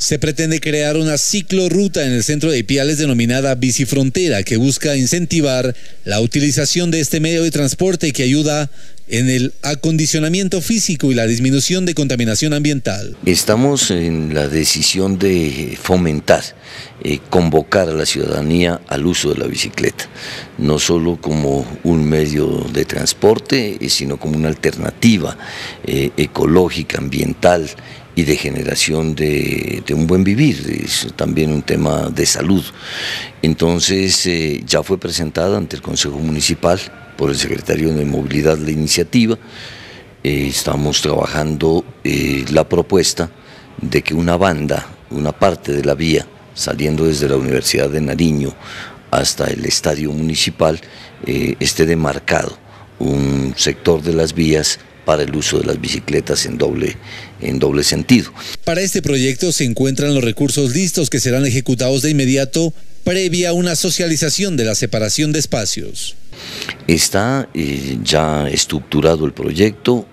Se pretende crear una ciclorruta en el centro de Ipiales denominada Bicifrontera, que busca incentivar la utilización de este medio de transporte que ayuda en el acondicionamiento físico y la disminución de contaminación ambiental. Estamos en la decisión de fomentar, convocar a la ciudadanía al uso de la bicicleta, no solo como un medio de transporte, sino como una alternativa ecológica, ambiental y de generación de un buen vivir, es también un tema de salud. Entonces ya fue presentada ante el Consejo Municipal por el secretario de Movilidad la iniciativa. Estamos trabajando la propuesta de que una parte de la vía, saliendo desde la Universidad de Nariño hasta el Estadio Municipal, esté demarcado un sector de las vías para el uso de las bicicletas en doble sentido. Para este proyecto se encuentran los recursos listos que serán ejecutados de inmediato, previa una socialización de la separación de espacios. Está ya estructurado el proyecto,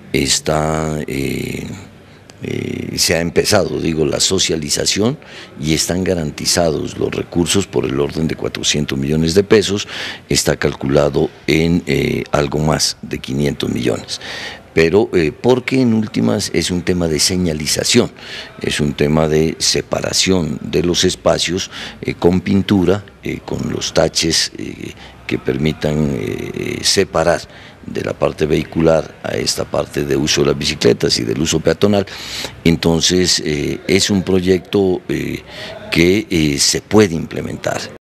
se ha empezado, la socialización y están garantizados los recursos por el orden de 400 millones de pesos, está calculado en algo más de 500 millones. Pero porque en últimas es un tema de señalización, es un tema de separación de los espacios con pintura, con los taches que permitan separar de la parte vehicular a esta parte de uso de las bicicletas y del uso peatonal. Entonces es un proyecto que se puede implementar.